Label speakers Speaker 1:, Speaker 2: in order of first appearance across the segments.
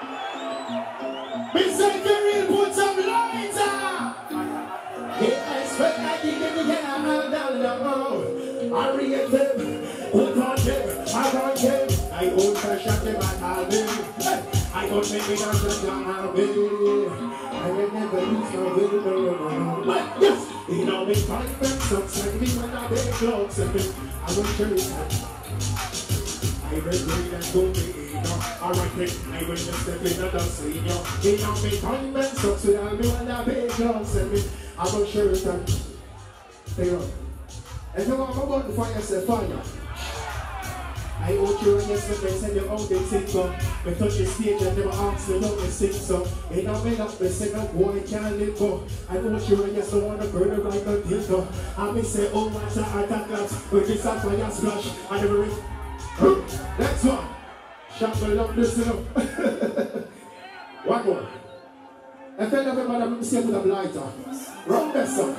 Speaker 1: Mr. Kerry, put some lighter. Yeah, I expect I can get down low. I read them, put on them, I run them. I own fashion them and I'll be. I don't make me dance and I'll be. I will never lose my will, no. But yes, you know me, find them, some me when I take clothes and me. I will show you. I will bring and go me in. Alright, I will just step in and dance in you. You know me, find them, some me when I take clothes and me. I will show you that. Stay up. If you want to go to fire, say fire. I owed you and yesterday said you own this sing so. Me touch the stage and never ask me how me sing so. Ain't no me up, me sing up, boy can't live go. I owed you and yesterday wanna burn it like a dildo. And me say, oh my son, I can't claps. With this up fire splash, I never ring. Next one. Shamble up, listen up. One more. If you never man, I'm saying with a lighter. Rock this up.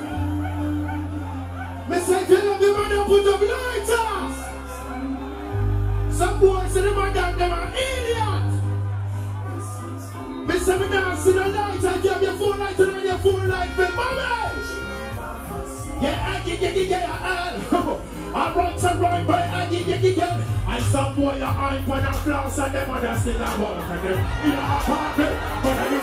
Speaker 1: Me say, if you love the man, put up lighter. Some boys say the man them are idiot. Me say me dance in the light, I give your phone light and your phone light for mommy. Yeah, I run to run, but and some boy are hype on a class and them others still a work and them in a apartment, but I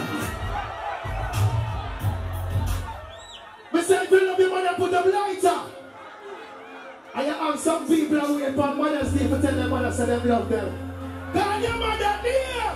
Speaker 1: don't. Me say if you love your mother, put up lighter. I have some people who wait for Mother's Day to tell their mother so them love them. God, your mother dear!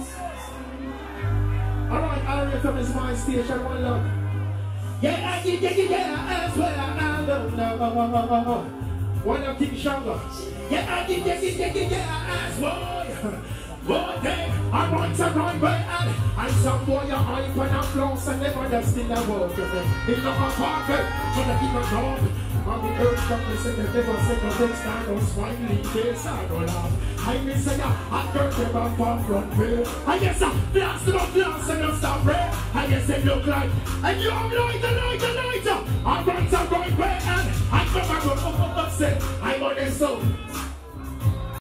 Speaker 1: Alright, I'll read from this my station, one love. Yeah, as well, I don't know. One of King Shango. Yeah, as well. Boy, I want to run by and some boy are hype and a floss and never just still a walk. It's not a pocket, but I keep a job. On the earth from the second never next time no smiley face I don't laugh. I miss a I turn them up on front page. I guess I blast them up, blast and don't stop red. I guess they look like and you have light.